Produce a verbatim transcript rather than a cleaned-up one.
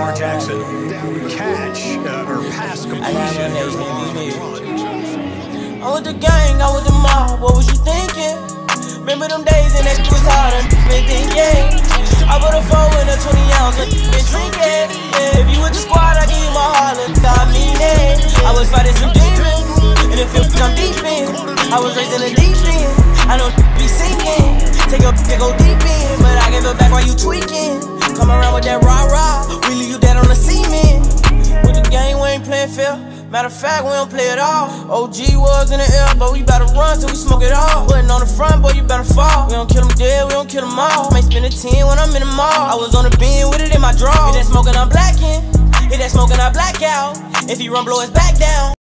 Lamar Jackson catch uh, or pass completion. I'm with the gang, I'm with the mob, what was you thinking? Remember them days and that shit was hard and been thinking. I put a four in a twenty ounce and been drinking. Yeah, if you with the squad, I give you my heart, look, I mean it. I was fighting some demons, and it feels I'm deep in. I was raised in the deep end, I know be sinking. Take a to go deep in, but I give it back while you tweaking. Come around with that rah-rah, we leave you dead on the cement. With the game, we ain't playing fair. Matter of fact, we don't play it all. O G was in the air, but we bout to run till we smoke it all. Putting on the front, boy, you better fall. We don't kill them dead, we don't kill them all. Might spend a ten when I'm in the mall. I was on the bin with it in my draw. Hit that smoking, I'm blacking. Hit that smoking, I black out. If he run, blow his back down.